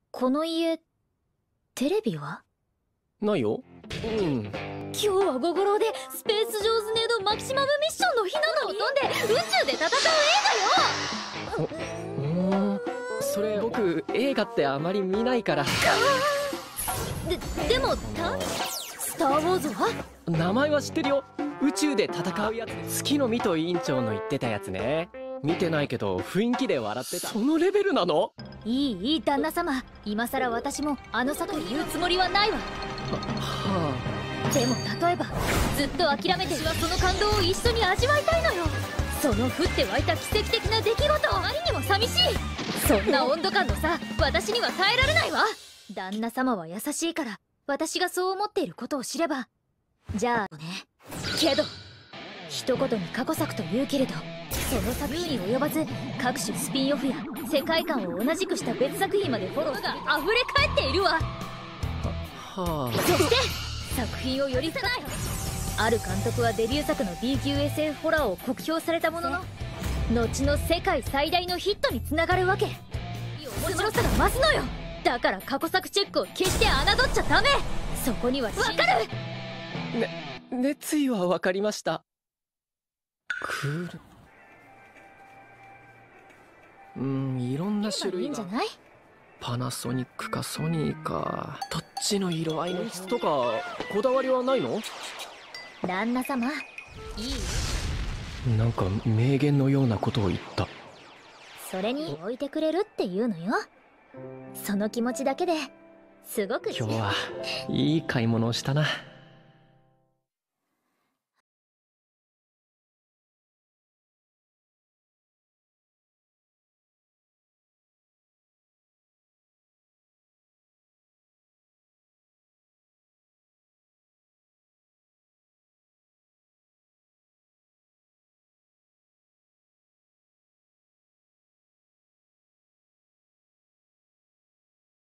この家テレビはないよ。 今日は午後でスペース・ジョーズ・ネード・マキシマム・ミッションの火などを飛んで宇宙で戦う映画よ。 それ僕映画ってあまり見ないから。 でもスター・ウォーズは名前は知ってるよ。宇宙で戦うやつで、月のミト委員長の言ってたやつね。見てないけど雰囲気で笑ってた。そのレベルなの？ いい旦那様、今さら私もあの作品言うつもりはないわ。でも例えばずっと諦めてはその感動を一緒に味わいたいのよ。その降って湧いた奇跡的な出来事、あまりにも寂しい。そんな温度感の差、私には耐えられないわ。旦那様は優しいから私がそう思っていることを知れば。じゃあね、けど一言に過去作と言うけれど、その作品に及ばず各種スピンオフや世界観を同じくした別作品までフォローが溢れ返っているわ。そして作品をよりさない。ある監督はデビュー作の B 級 SF ホラーを酷評されたものの、後の世界最大のヒットにつながるわけ。面白さが増すのよ。だから過去作チェックを決して侮っちゃダメ。そこにはわかる。 熱意は分かりました。クール、いろんな種類がいいんじゃない？パナソニックかソニーか。どっちの色合いの質とかこだわりはないの？ 旦那様、いい？ なんか名言のようなことを言った。 それに置いてくれるっていうのよ。その気持ちだけですごく。 今日はいい買い物をしたな。